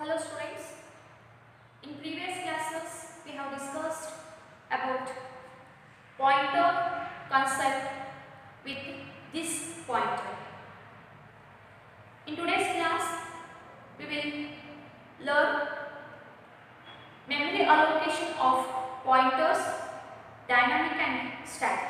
Hello students, in previous classes we have discussed about pointer concept with this pointer. In today's class we will learn memory allocation of pointers, dynamic and static.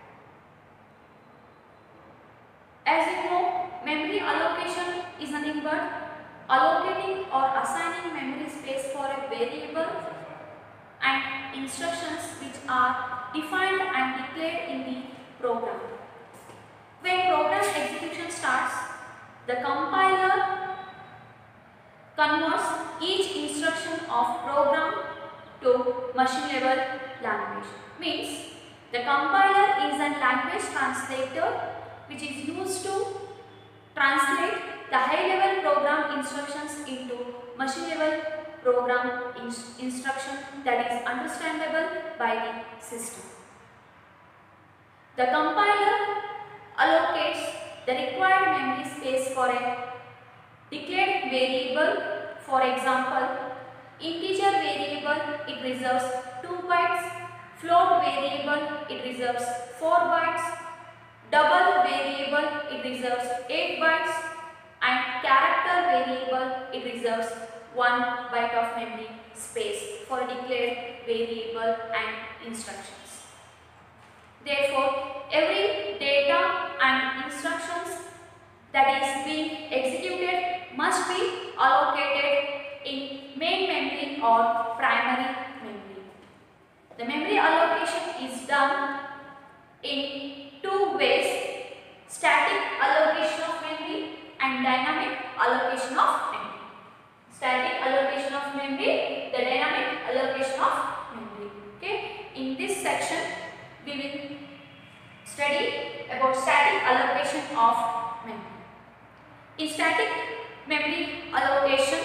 As you know, memory allocation is nothing but allocating or assigning memory space for a variable and instructions which are defined and declared in the program. When program execution starts, the compiler converts each instruction of program to machine level language. Means the compiler is a language translator which is used to translate the high-level program instructions into machine-level program instruction that is understandable by the system. The compiler allocates the required memory space for a declared variable. For example, integer variable it reserves 2 bytes, float variable it reserves 4 bytes, double variable it reserves 8 bytes and character variable it reserves 1 byte of memory space for declared variable and instructions. Therefore, every data and instructions that is being executed must be allocated in main memory or primary memory. The memory allocation is done in two ways: static allocation of memory and dynamic allocation of memory. Static allocation of memory, the dynamic allocation of memory. Okay. In this section, we will study about static allocation of memory. In static memory allocation,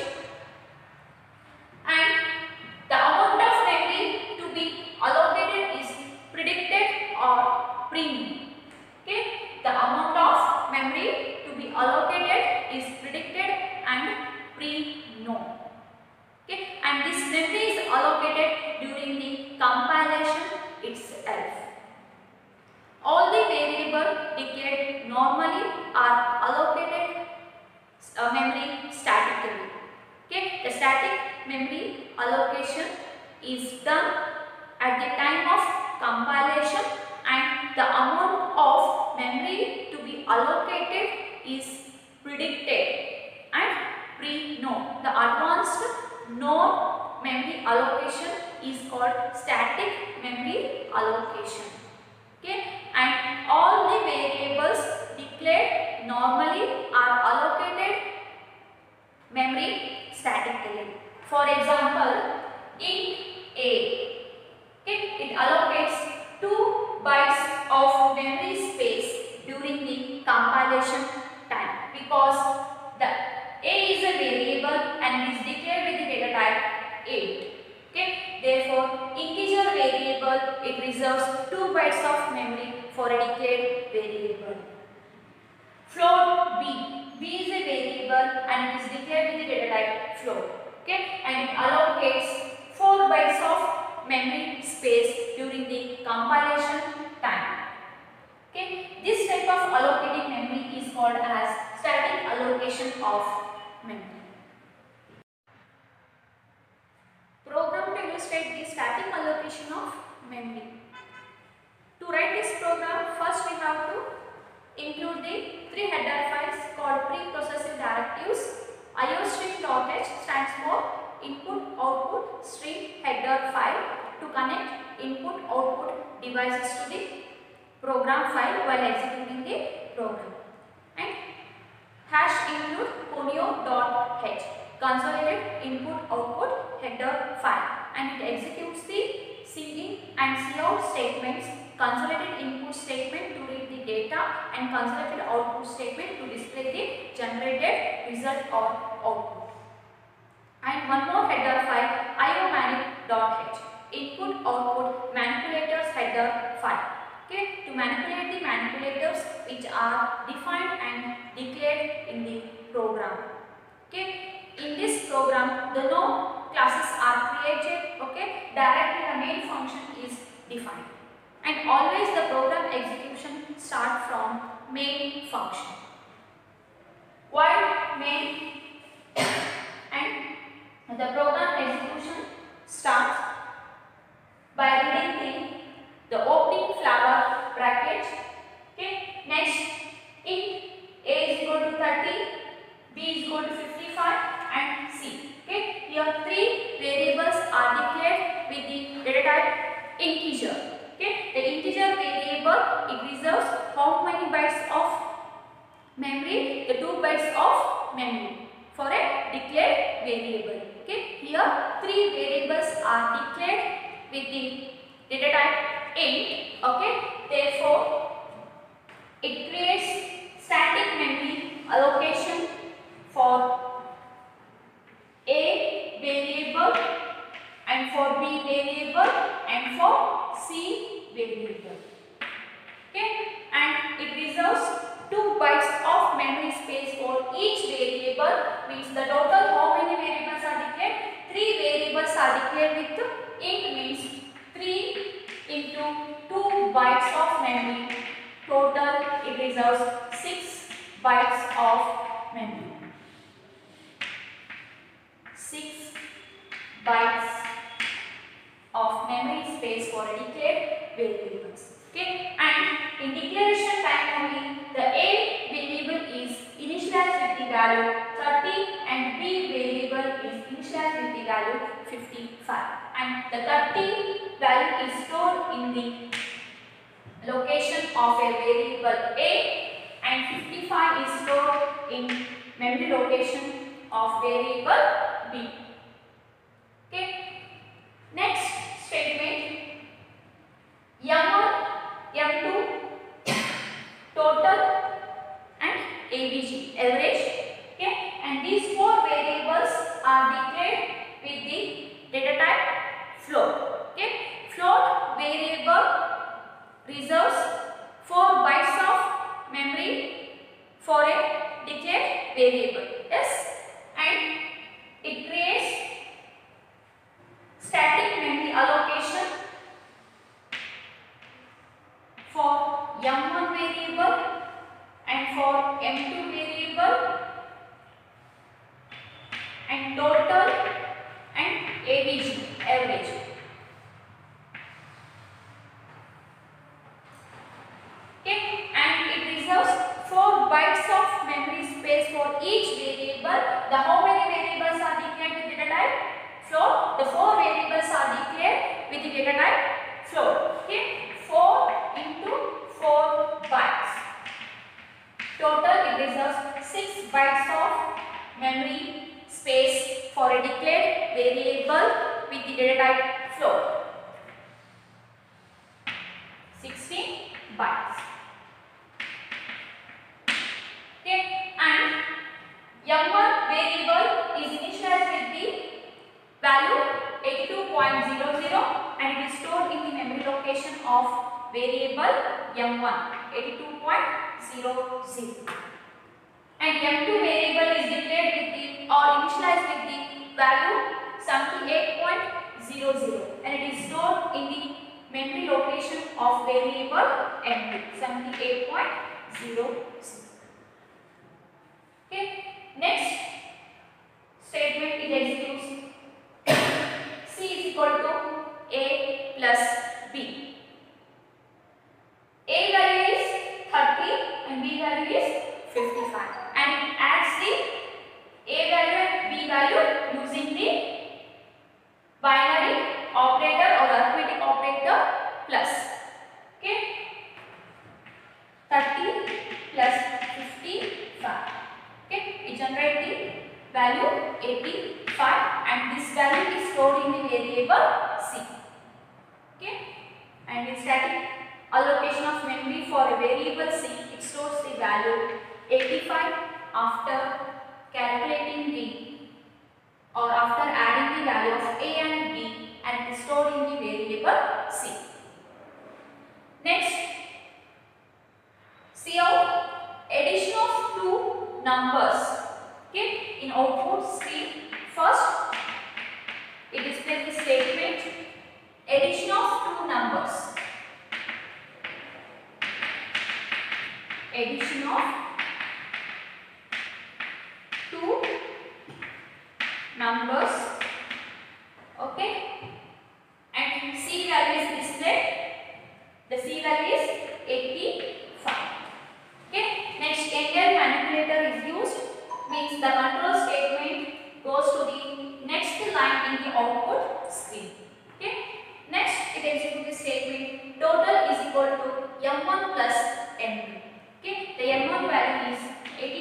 and the amount of memory to be allocated is predicted or pre-known. Okay, the amount of memory to be allocated is predicted and pre-known. Okay, and this memory is allocated during the compilation itself. All the variables declared normally are allocated memory statically. Okay, the static memory allocation is done at the time of compilation, and the amount of memory to be allocated is predicted and pre-known. The advanced known memory allocation is called static memory allocation. Okay, and all the variables declared normally are allocated memory statically. For example, int A, okay, it allocates 2 bytes of memory space during the compilation time because the A is a variable and is declared with the data type 8. Okay, therefore integer variable it reserves 2 bytes of memory for a declared variable. Float B is a variable and it is declared with the data type float. Okay, and it allocates 4 bytes of memory space during the compilation time. Okay, this type of allocating memory is called as static allocation of memory. Program to illustrate the static allocation of memory. To write this program, first we have to include the 3 header files called preprocessing directives. iostream.h stands for input output stream header file to connect input output devices to the program file while executing the program, and hash include conio.h consolidated input output header file, and it executes the cin and cout statements, consolidated input statement to read the data and consolidated output statement to display the generated result or output. And one more header file iomanic.h input output manipulators header file. Okay, to manipulate the manipulators which are defined and declared in the program. Okay, In this program, the no classes are created, okay, directly the main function is defined. And always the program execution start from main function. While main and the program execution starts by reading the opening flower bracket. Okay, next int a is equal to 30, b is equal to 55 and c. Okay, here three variables are declared with the data type integer. Okay, the integer variable, it reserves how many bytes of memory? The 2 bytes of memory for a declared variable. Okay, here three variables are declared with the data type int. Okay, therefore it creates static memory allocation for a variable and for b variable and for c variable. Okay, and it reserves 2 bytes of memory space for each variable. Means the total how many variables are declared? 3 variables are declared with int, means 3 into 2 bytes of memory. Total it reserves 6 bytes of memory. 6 bytes of memory space for declared variables. Okay, and in declaration time only, the a variable is initialized with the value 30 and b variable is initialized with the value 55, and the 30 value is stored in the location of a variable a and 55 is stored in memory location of variable b. Okay, next statement, M1, M2, total and AVG, average. Okay, and these 4 variables are declared with the data type float. Okay, float variable reserves 4 bytes of memory for a declared variable. Yes, and it creates static memory allocation for M1 variable and for M2 variable and total and AVG, average. Okay, and it reserves 4 bytes of memory space for each variable. The how many variables are declared with data type float? The 4 variables are declared with the data type float. Okay, 4 into 4 bytes. Total it reserves 6 bytes of memory space for a declared variable with the data type float. 16 bytes. Okay, and M1 variable is initialized with the value 82.00 and it is stored in the memory location of variable M1, 82.00. And M2 variable is declared with the or initialized with the value 78.00 and it is stored in the memory location of variable M2, 78.00. Okay, next statement it executes C is equal to A plus B. A value is 30 and B value is 55 and it adds the A value and B value using the binary operator or arithmetic operator plus. Okay, 30 plus 55. Okay, we generate the value 85 and this value is stored in the variable C. Okay, and in static allocation of memory for a variable C, it stores the value 85 after calculating the or after adding the value of A and B and it is stored in the variable C. Next, Cout addition of two numbers. Okay, in output screen see. First, it displays the statement addition of two numbers. Addition of two numbers. Okay. And C value is displayed. The C value is 85. Okay. Next, Engel manipulator is used. Means the control statement goes to the next line in the output screen. Okay. Next, it executes the statement total is equal to M1 plus M2. Okay. The M1 value is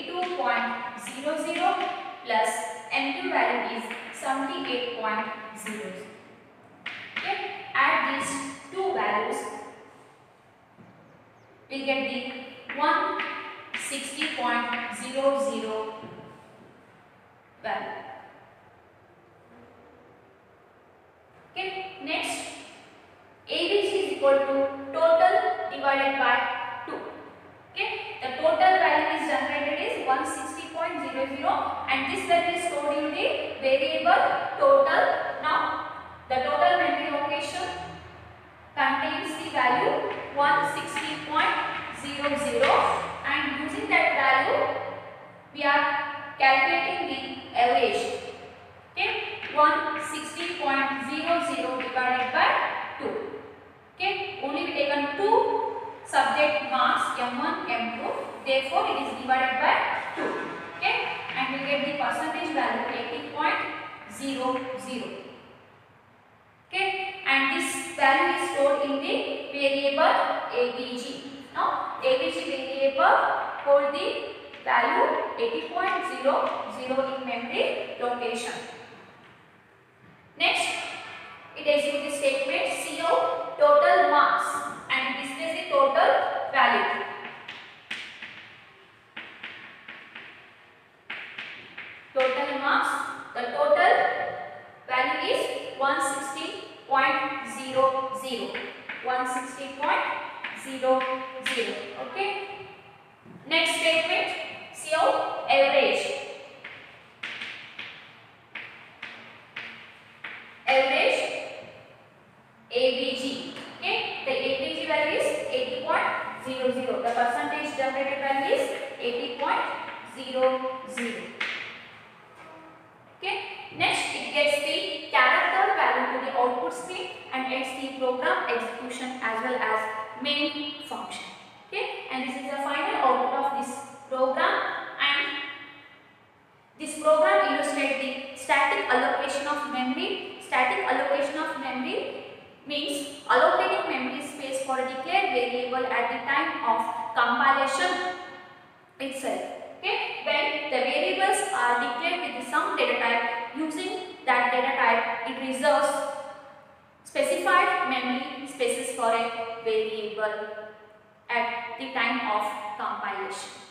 82.00 plus M2 value is 78.00. Okay. Add these two values, we get the 160.00 value. Okay. Next, ABG is equal to total divided by 2. Okay. The total value is generated is 160.00 and this value is stored in the variable total. Now, the total memory location contains the value 160.00 and using that value we are calculating the average. Okay, 160.00 divided by 2. Okay, only we taken two subject marks M1, M2, therefore it is divided by 2. Okay, and we get the percentage value 80.00. Okay, and this value is stored in the variable ABG. Now, ABG variable hold the value 80.00 in memory location. Next, it executes the statement cout total marks and displays the total value. Total marks, the total value is 160.00. 160.00. Okay. Next statement, cout average. Average ABG. Okay. The ABG value is 80.00. The percentage generated value is 80.00. Okay. Next, it gets the character value to the output screen and gets the program execution as well as main function. Okay. And this is the final output of this program, and this program illustrates the static allocation of memory. Static allocation of memory means allocating memory space for a declared variable at the time of compilation itself. Okay, when the variables are declared with some data type, using that data type it reserves specified memory spaces for a variable at the time of compilation.